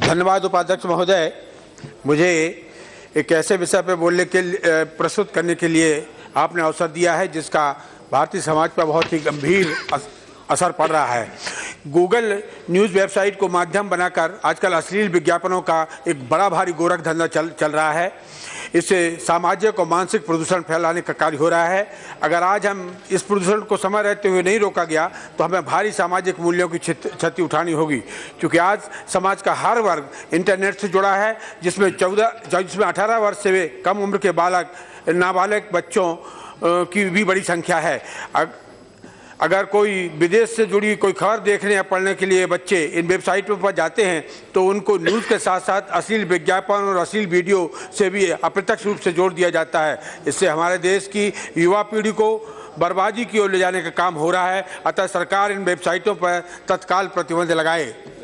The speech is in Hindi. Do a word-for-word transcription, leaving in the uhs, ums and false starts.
धन्यवाद उपाध्यक्ष महोदय। मुझे एक ऐसे विषय पर बोलने के प्रस्तुत करने के लिए आपने अवसर दिया है जिसका भारतीय समाज पर बहुत ही गंभीर असर पड़ रहा है। गूगल न्यूज़ वेबसाइट को माध्यम बनाकर आजकल अश्लील विज्ञापनों का एक बड़ा भारी गोरख धंधा चल चल रहा है। इससे सामाजिक और मानसिक प्रदूषण फैलाने का कार्य हो रहा है। अगर आज हम इस प्रदूषण को समय रहते हुए नहीं रोका गया तो हमें भारी सामाजिक मूल्यों की क्षति उठानी होगी, क्योंकि आज समाज का हर वर्ग इंटरनेट से जुड़ा है, जिसमें चौदह जिसमें अठारह वर्ष से कम उम्र के बालक नाबालिग बच्चों की भी बड़ी संख्या है। अगर कोई विदेश से जुड़ी कोई खबर देखने या पढ़ने के लिए बच्चे इन वेबसाइटों पर जाते हैं तो उनको न्यूज़ के साथ साथ अश्लील विज्ञापन और अश्लील वीडियो से भी अप्रत्यक्ष रूप से जोड़ दिया जाता है। इससे हमारे देश की युवा पीढ़ी को बर्बादी की ओर ले जाने का काम हो रहा है। अतः सरकार इन वेबसाइटों पर तत्काल प्रतिबंध लगाए।